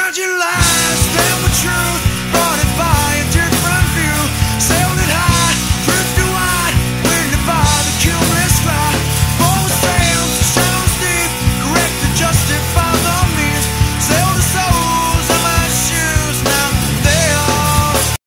Found your lies, found the truth, brought it by a different view. Sailed it high, drifted wide, winded by the cumulus fly. Bold sails, shadows deep, corrected, justify the means. Sail the soles of my shoes, now they are.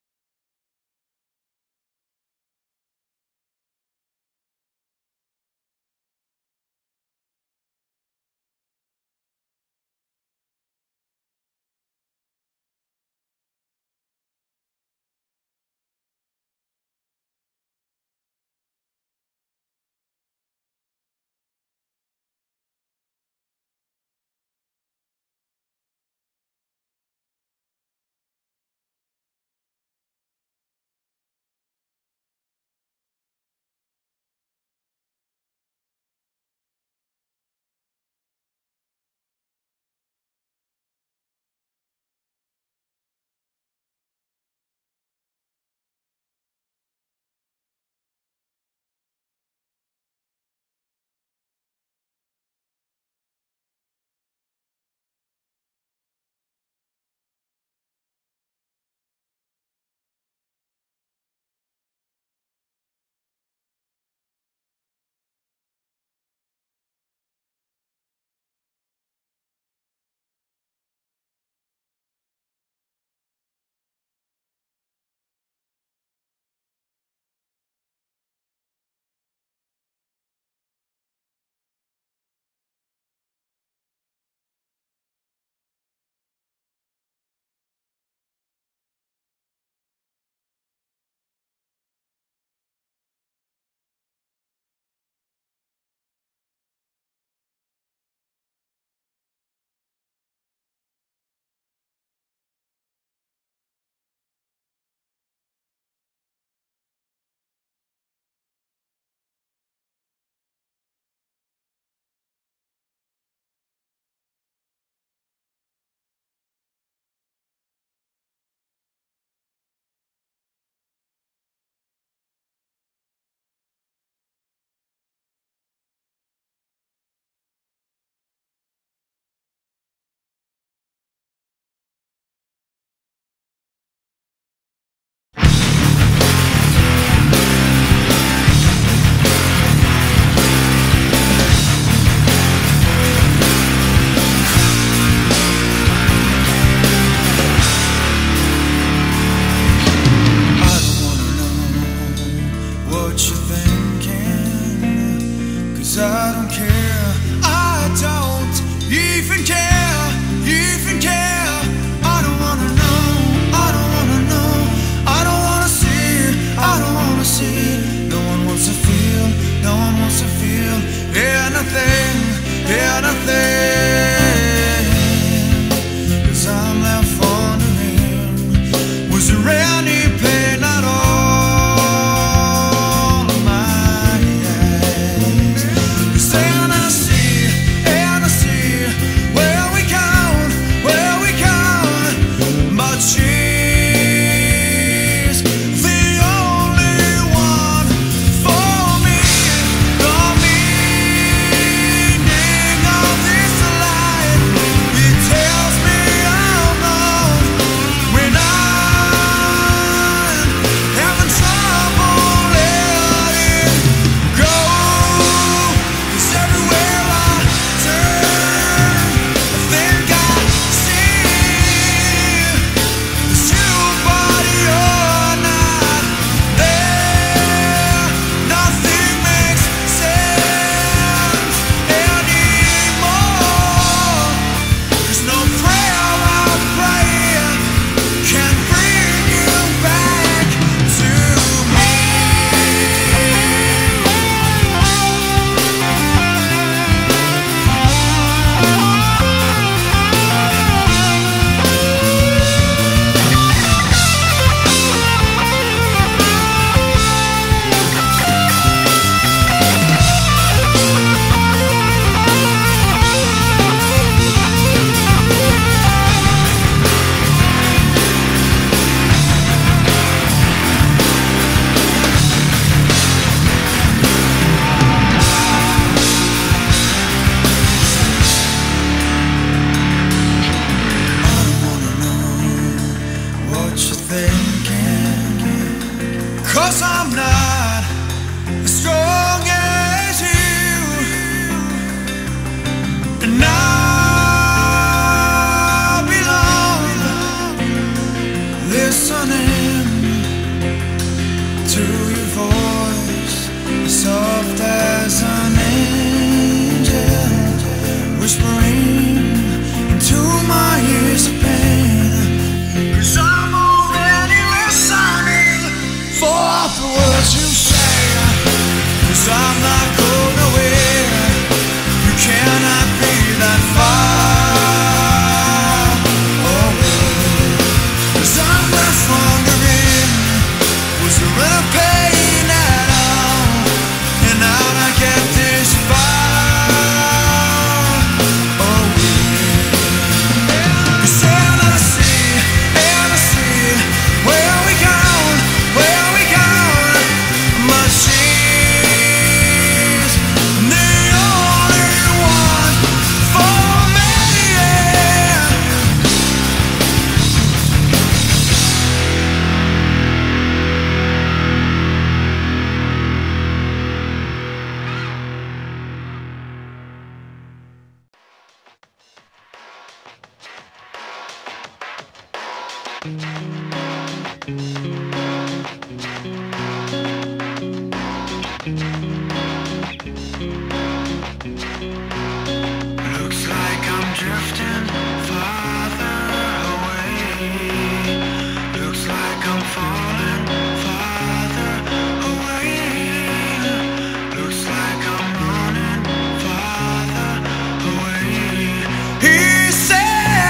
Looks like I'm drifting farther away. Looks like I'm falling farther away. Looks like I'm running farther away. He said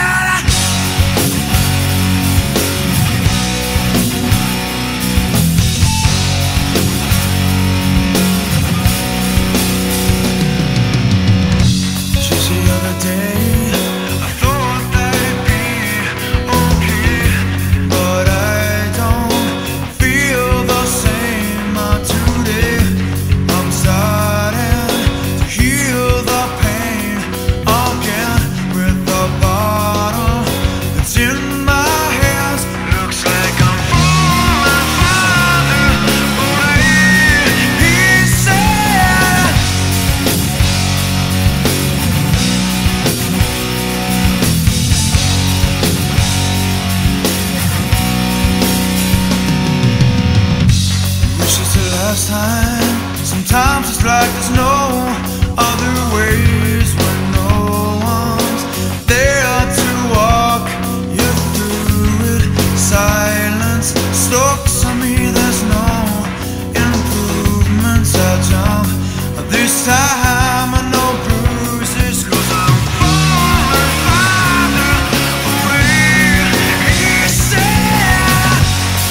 just the other day I thought they'd be okay, but I don't feel the same today. I'm starting to heal the pain again with the bottle that's in my hands. Looks like I'm falling farther away. He said wish it's the last time. Sometimes it's like there's no other ways when no one's there to walk you through it. Silence stalks on me, there's no improvements. I jump this time, no bruises, 'cause I'm falling farther away. He said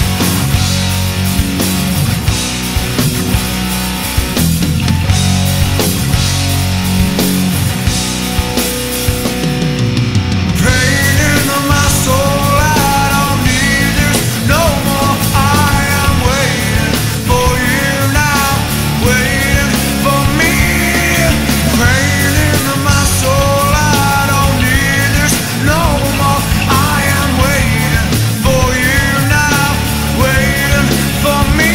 pain in my soul, I don't need this no more. I am waiting for you now, waiting for me. Pain in my soul, I don't need this no more. I am waiting for you now, waiting for me.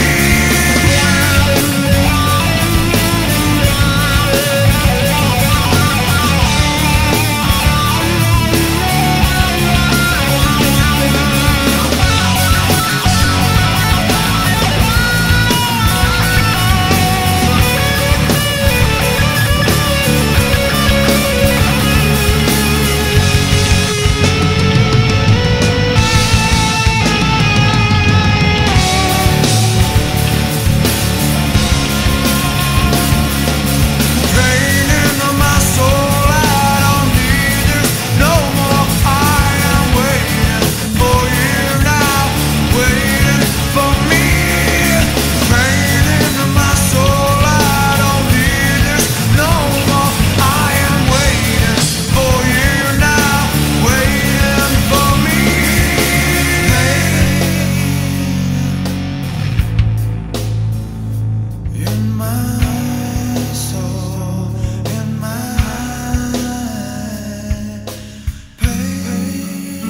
Pain in my soul, I don't need this no more. I am waiting for you now, waiting for me. Pain in my soul, I don't need this no more. I am waiting for you now, waiting for me. Pain in my soul, in my pain,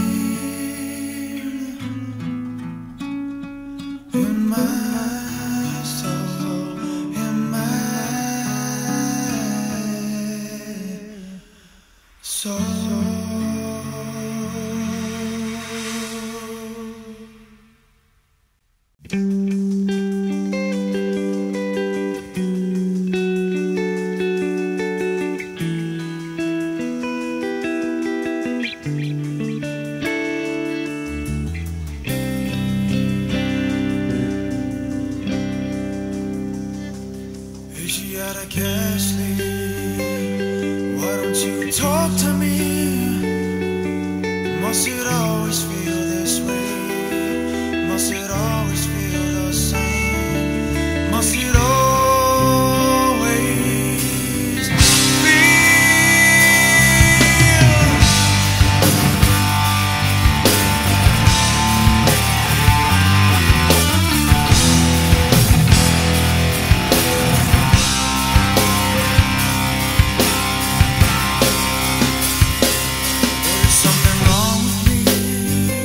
in my soul, in my soul. Asiatic Ashley, why don't you talk to me? Must it always feel this way? Must it always feel the same? Must it always feel? There's something wrong with me.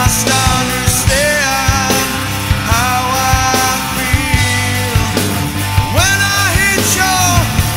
must understand how I feel when I hit your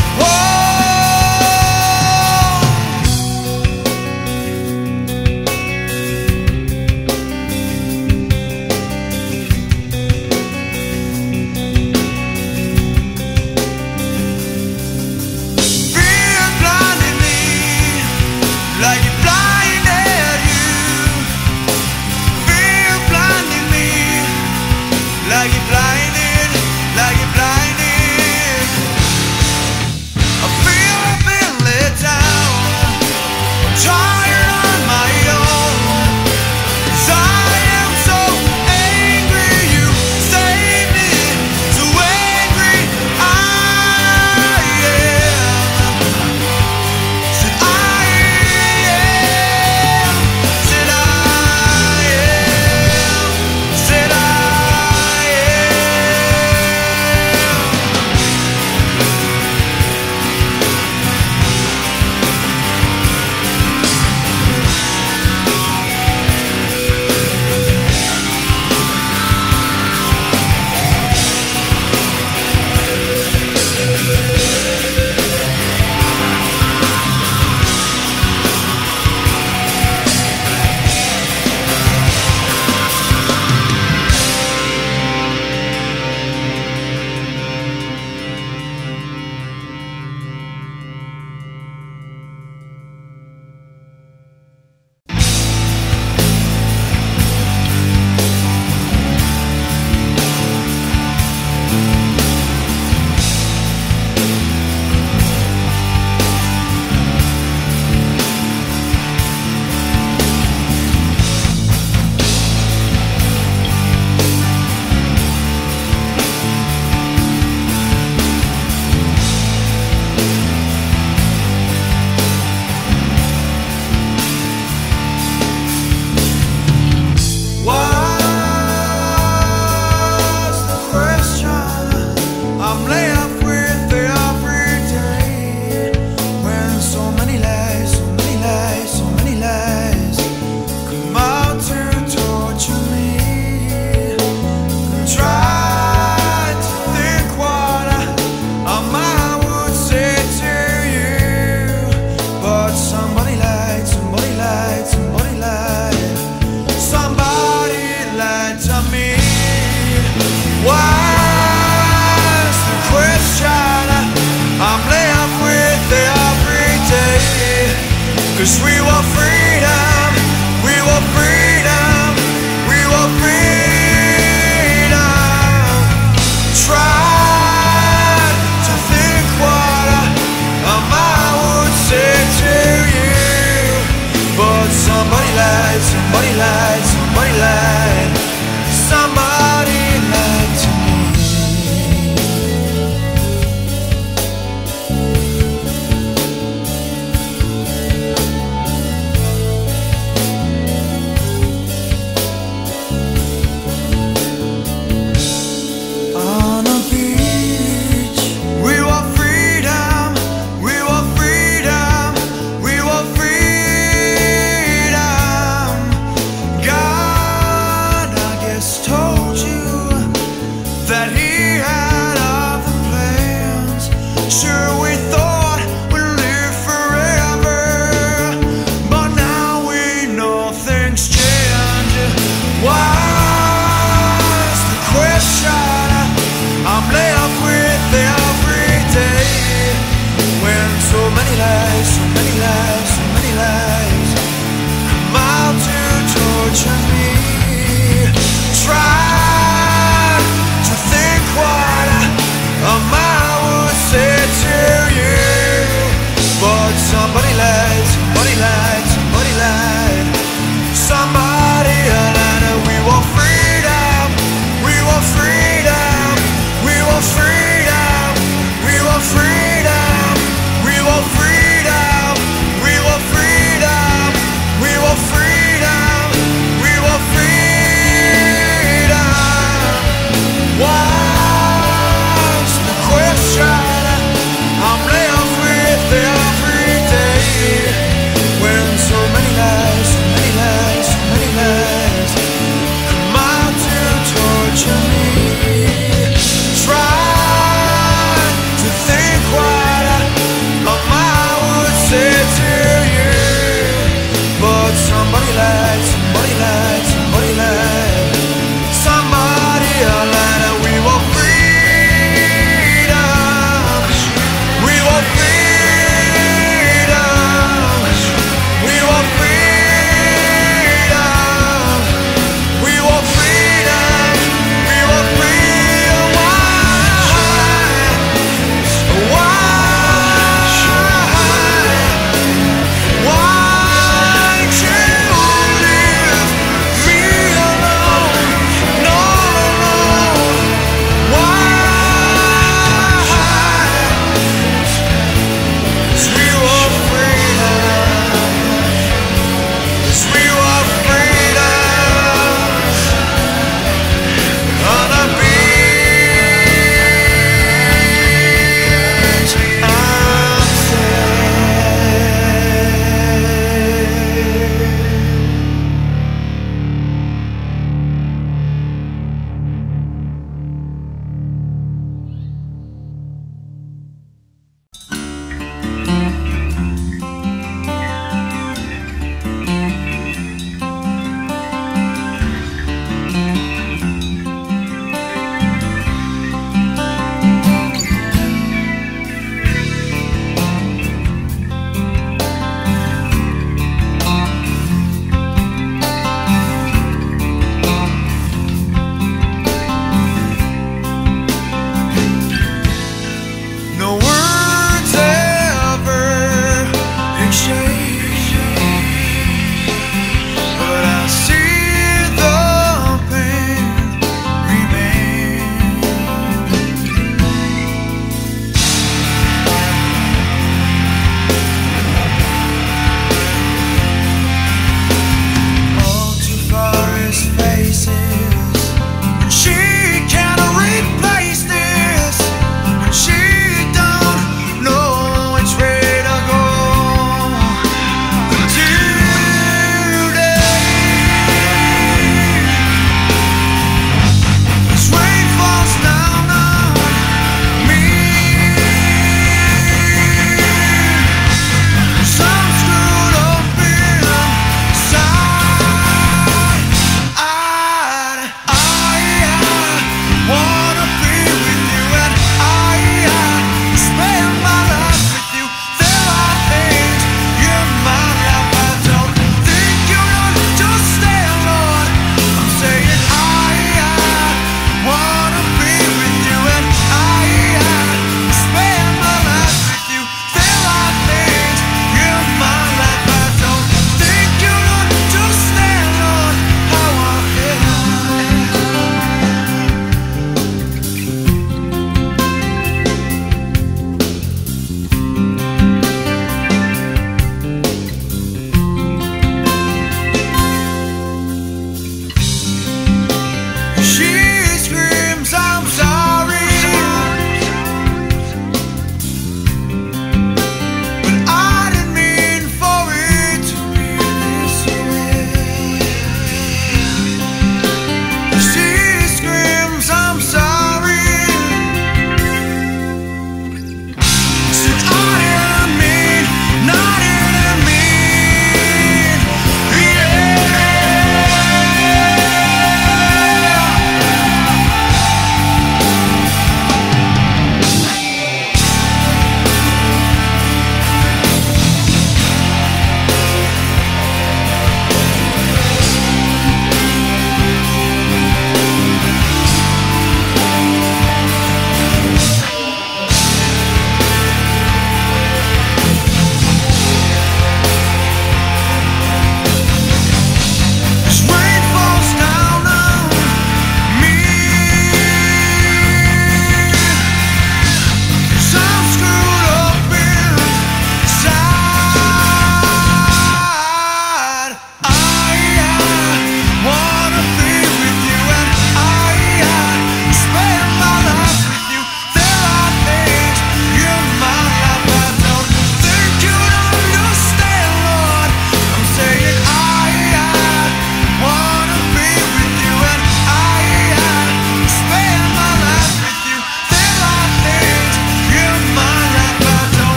cause we want freedom, we want freedom, we want freedom. Try to think what a man would say to you, but somebody lied, somebody lied, somebody lied, somebody lied to me.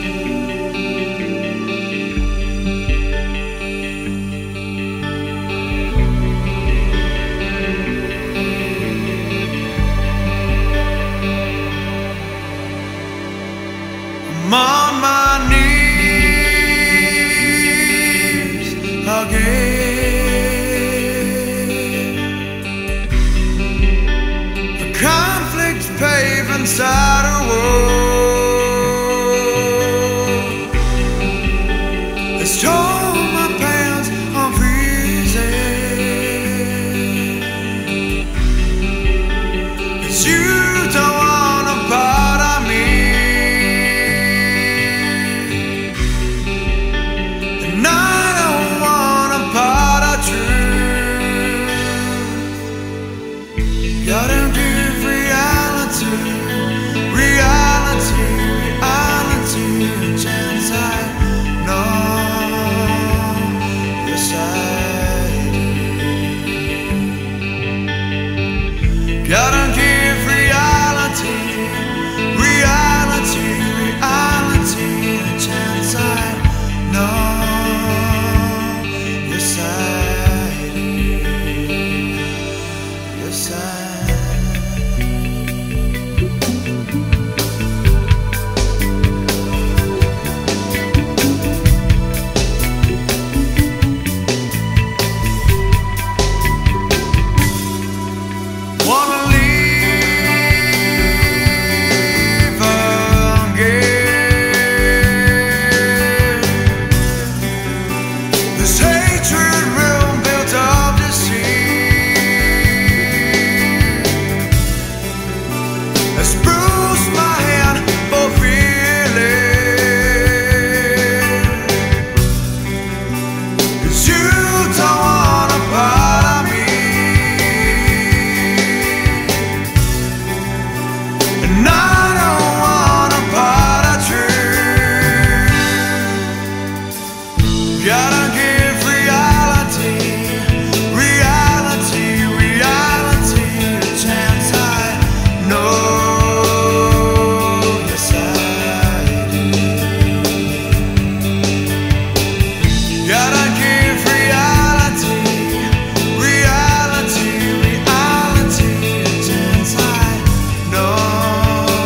I'm on my knees again. The conflict's paving inside a wall. It's torn my pants, I'm freezing. It's you don't want a part of me. Gotta give reality, reality, reality a chance. I know, yes I do. Gotta give reality, reality, reality a chance. I know, yes I do. Yes I do. Wanna leave again. This hatred room built up to sea has bruised my hand for feeling. 'Cause you don't want a part of me. And I don't want a part of truth. Gotta give reality, reality, reality a chance. I know, yes I do. Gotta give reality, reality, reality a chance. I know.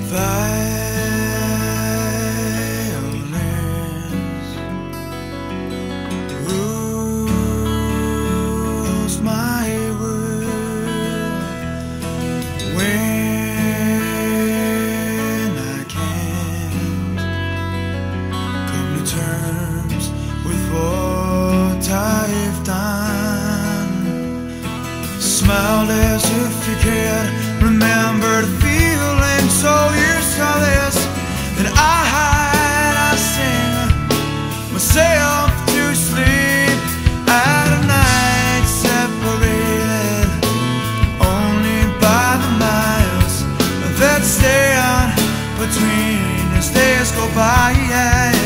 violence rules my world. When I can't come to terms with what I've done, smiled as if you can't remember the feeling, so used to this that I sing myself to sleep at a night, separated only by the miles that stand between as days go by.